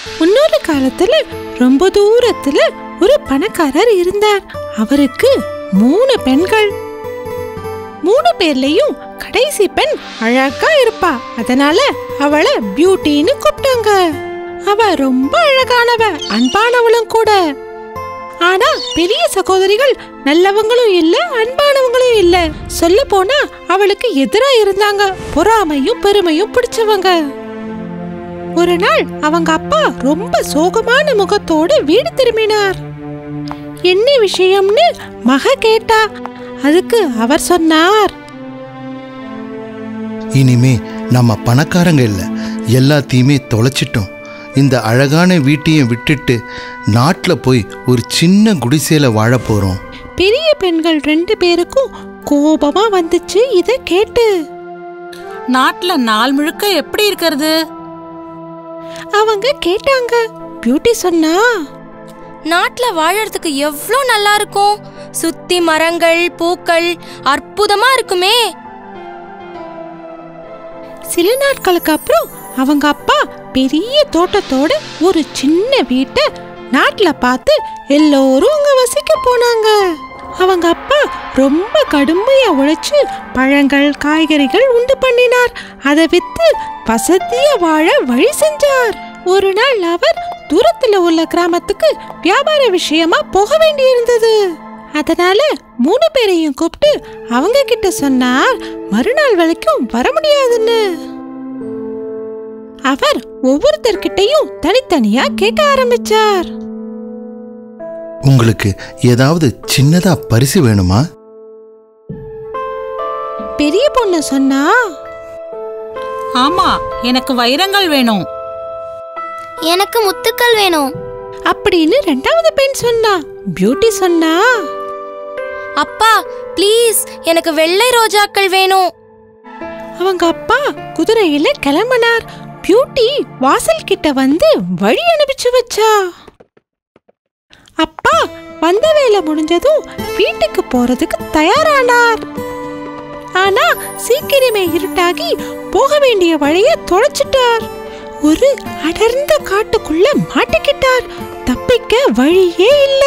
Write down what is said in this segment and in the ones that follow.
முன்னொரு காலத்துல ரொம்ப தூரத்துல ஒரு பணக்காரர் இருந்தார். அவருக்கு 3 பெண்கள். 3 பேர்லயும் கடைசி பெண் அழகா இருப்பா. அதனால அவளை பியூட்டின்னு கூப்பிட்டாங்க. அவ ரொம்ப அழகானவ, அன்பானவளும் கூட. ஆனா பெரிய சகோதரிகள் நல்லவங்களும் இல்ல, அன்பானவங்களும் இல்ல. சொல்ல போனா அவளுக்கு எதிரா இருந்தாங்க. பொறாமையும் பெருமையும் பிடிச்சவங்க. ஒரு நாள் அவங்க அப்பா ரொம்ப சோகமான முகத்தோடு வீடு திரும்பினார். என்ன விஷயம்னு மக கேட்டா. அதுக்கு அவர் சொன்னார், இனிமே நம்ம பணக்காரங்க இல்ல, எல்லாத்தையுமே தொலைச்சிட்டோம். இந்த அழகான வீட்டையும் விட்டுட்டு நாட்டில் போய் ஒரு சின்ன குடிசையில வாழ போறோம். பெரிய பெண்கள் 2 பேருக்கும் கோபமா வந்துச்சு இத கேட்டு. நாட்டுல நாள் முழுக்க எப்படி இருக்கிறது? அவங்க கேட்டாங்க. பியூட்டி சொன்னா, நாட்டுல வாழறதுக்கு எவ்வளோ நல்லா இருக்கும். சுத்தி மரங்கள், பூக்கள், அற்புதமா இருக்குமே. சில நாட்களுக்கு அப்புறம் அவங்க அப்பா பெரிய தோட்டத்தோட ஒரு சின்ன வீட்டை நாட்டுல பார்த்து எல்லோரும் அங்க வசிக்க போனாங்க. அவங்க அப்பா ரொம்ப கடுமையா உழைச்சு பழங்கள், காய்கறிகள் உண்டு பண்ணினார். அதை வித்து வசதியா வாழ வழி செஞ்சார். ஒரு நாள் அவர் தூரத்துல உள்ள கிராமத்துக்கு வியாபார விஷயமா போக வேண்டியிருந்தது. அதனால 3 பேரையும் கூப்பிட்டு அவங்க கிட்ட சொன்னார், மறுநாள் வரைக்கும் வர முடியாதுன்னு. அவர் ஒவ்வொருத்தர்கிட்டையும் தனித்தனியா கேட்க ஆரம்பிச்சார். உங்களுக்கு ஏதாவது சின்னதா பரிசு வேணுமா? பெரிய பொண்ணு சொன்னா, ஆமா, எனக்கு வைரங்கள் வேணும். எனக்கு முத்துக்கள் வேணும் அப்படின்னு 2வது பெண் சொன்னா. பியூட்டி சொன்னா, அப்பா ப்ளீஸ் எனக்கு வெள்ளை ரோஜாக்கள் வேணும். அவங்க அப்பா குதிரையில கிளம்பினார். பியூட்டி வாசல் கிட்ட வந்து வழி அனுப்பிச்சு வச்சா. அப்பா வந்த வேலை முடிஞ்சதும் வீட்டுக்கு போறதுக்கு தயாரானார். ஆனா சீக்கிரமே இருட்டாகி போக வேண்டிய வழிய தொலைச்சிட்டார். ஒரு அடர்ந்த காட்டுக்குள்ள மாட்டிக்கிட்டார். தப்பிக்க வழியே இல்ல.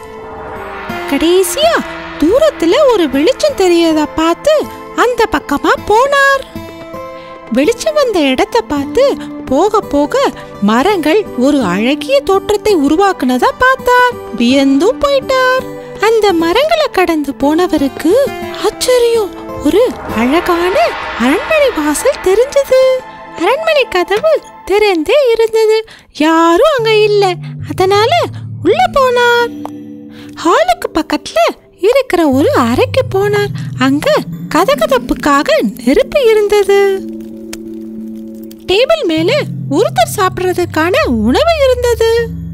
கடைசியா தூரத்துல ஒரு வெளிச்சம் தெரியறத பார்த்து அந்த பக்கமா போனார். வெளிச்சம் வந்த இடத்தை பார்த்து போக போக மரங்கள் ஒரு அழகிய தோற்றத்தை உருவாக்குனதா பார்த்தார். வியந்தும் போயிட்டார். அந்த மரங்களை கடந்து போனவருக்கு ஆச்சரியம். ஒரு அழகான அரண்மனை வாசல் தெரிஞ்சது. அரண்மனை கதவு திறந்தே இருந்தது. யாரும் அங்க இல்ல. அதனால உள்ள போனார். ஹாலுக்கு பக்கத்துல இருக்கிற ஒரு அறைக்கு போனார். அங்க கதகதப்புக்காக நெருப்பு இருந்தது. டேபிள் மேல ஒருத்தர் சாப்பிடுறதுக்கான உணவு இருந்தது.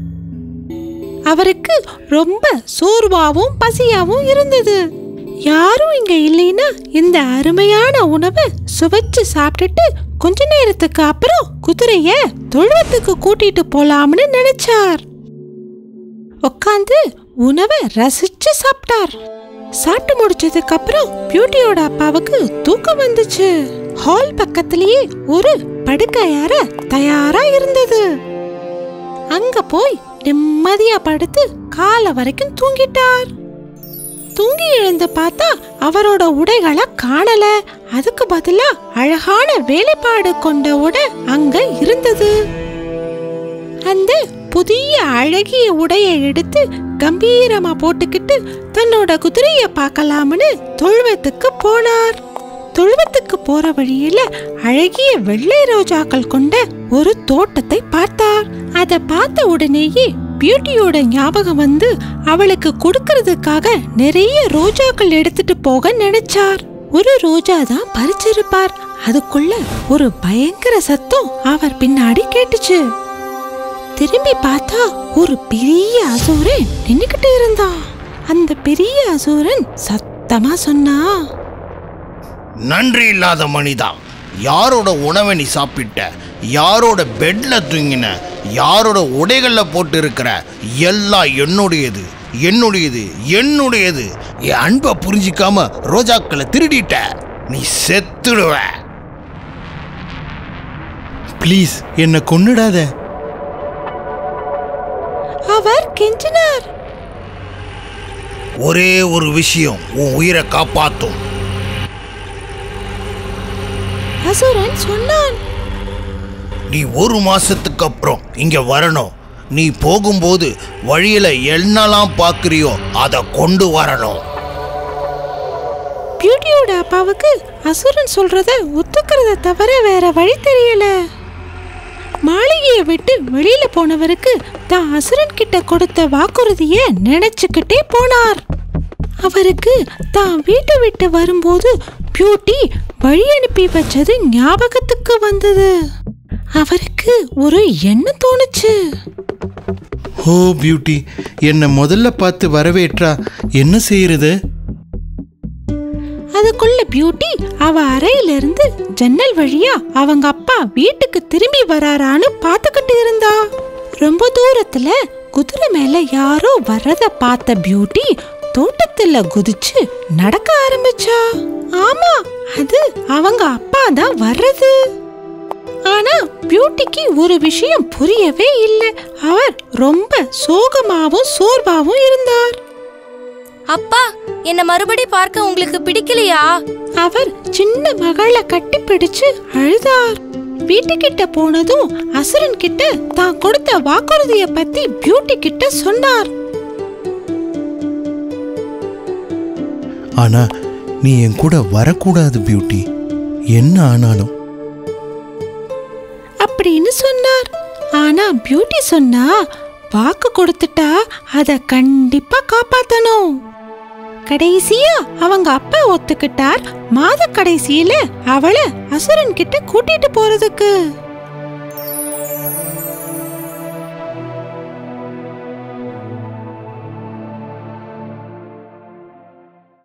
அவருக்கு ரொம்ப சோர்வாவும் பசியாவும் இருந்தது. யாரும் இங்க இல்லைன்னா இந்த அருமையான உணவை சுவைச்சு சாப்பிட்டுட்டு கொஞ்ச நேரத்துக்கு அப்புறம் குதிரைய தொழுவத்துக்கு கூட்டிட்டு போலாம்னு நினைச்சார். உட்காந்து உணவை ரசிச்சு சாப்பிட்டார். சாப்பிட்டு முடிச்சதுக்கு அப்புறம் பியூட்டியோட அப்பாவுக்கு தூக்கம் வந்துச்சு. ஹால் பக்கத்திலேயே ஒரு படுக்கையற தயாரா இருந்தது. அங்க போய் நிம்மதியா படுத்து காலை வரைக்கும் தூங்கிட்டார். தூங்கி எழுந்து பார்த்தா அவரோட உடைகளை காணல. அதுக்கு பதிலா அழகான வேலைப்பாடு கொண்ட உடை அங்க இருந்தது. அந்த புதிய அழகிய உடையை எடுத்து கம்பீரமா போட்டுக்கிட்டு தன்னோட குதிரைய பார்க்கலாம்னு தொழுவத்துக்கு போனார். தொழுவத்துக்கு போற வழியில அழகிய வெள்ளை ரோஜாக்கள் கொண்ட ஒரு தோட்டத்தை பார்த்தார். அதை பார்த்த உடனேயே பியூட்டியோட ஞாபகம் வந்து அவளுக்கு கொடுக்கறதுக்காக நிறைய ரோஜாக்கள் எடுத்துட்டு போக நினைச்சார். ஒரு ரோஜா தான் பறிச்சிருப்பார். அதுக்குள்ள ஒரு பயங்கர சத்தம் அவர் பின்னாடி கேட்டுச்சு. திரும்பி பார்த்தா ஒரு பெரிய அசுரன் நின்னுக்கிட்டு இருந்தான். அந்த பெரிய அசுரன் சத்தமா சொன்னா, நன்றி இல்லாத மனிதா, யாரோட உணவை நீ சாப்பிட்ட, யாரோட பெட்ல தூங்கின, யாரோட உடைகள்ல போட்டு இருக்கிற, எல்லாம் என்னுடையது என்னுடையது என்னுடையது. என் அன்பை புரிஞ்சிக்காம ரோஜாக்களை திருடிட்ட, நீ செத்துடுவ. ப்ளீஸ் என்ன கொன்னுடாத. ஒரே ஒரு விஷயம் உன் உயிரை காப்பாத்தும். அசுரன் சொன்னான். நீ 1 மாசத்துக்கு அப்புறம் இங்க வரணும். நீ போகும்போது வழியில என்னெல்லாம் பார்க்கறியோ அதை கொண்டு வரணும். பியூட்டியோட அப்பாவுக்கு அசுரன் சொல்றத ஒத்துக்கிறத தவிர வேற வழி தெரியல. மாளிகையை விட்டு வெளியில போனவருக்கு தான் அசுரன் கிட்ட கொடுத்த வாக்குறுதிய நினைச்சுக்கிட்டே போனார். அவருக்கு தான் வீட்டை விட்டு வரும்போது பியூட்டி வழி அனுப்பி வச்சது ஞாபகத்துக்கு வந்தது. அவருக்கு ஒரு எண்ணம் தோணுச்சு. ஓ பியூட்டி, என்னை முதல்ல பார்த்து வரவேற்றா என்ன செய்யறது? அதுக்குள்ள பியூட்டி அவ அறையிலிருந்து ஜன்னல் வழியா அவங்க அப்பா வீட்டுக்கு திரும்பி வராரான்னு பார்த்துக்கிட்டு இருந்தா. ரொம்ப தூரத்துல குதிரை மேல யாரோ வர்றத பார்த்த பியூட்டி தோட்டத்துல குதிச்சு நடக்க ஆரம்பிச்சா. ஆமா, அது அவங்க அப்பா தான் வர்றது. ஆனா பியூட்டிக்கு ஒரு விஷயம் புரியவே இல்லை. அவர் ரொம்ப சோகமாவும் சோர்வாவும் இருந்தார். அப்பா, என்ன மறுபடி பார்க்க உங்களுக்கு பிடிக்கலையா? அவர் சின்ன மகளை கட்டி பிடிச்சு அழுதார். வீட்டுக்கிட்ட போனதும் அசுரன் கிட்ட தான் கொடுத்த வாக்குறுதிய பத்தி பியூட்டி கிட்ட சொன்னார். ஆனா நீ என் கூட வரக்கூடாது பியூட்டி, என்ன ஆனாலும் அப்படின்னு சொன்னார். ஆனா பியூட்டி சொன்னா, வாக்கு கொடுத்துட்டா அத கண்டிப்பா காப்பாத்தணும். கடைசியா அவங்க அப்பா ஒத்துக்கிட்டார் மாத கடைசியில அவளை அசுரன் கிட்ட கூட்டிட்டு போறதுக்கு.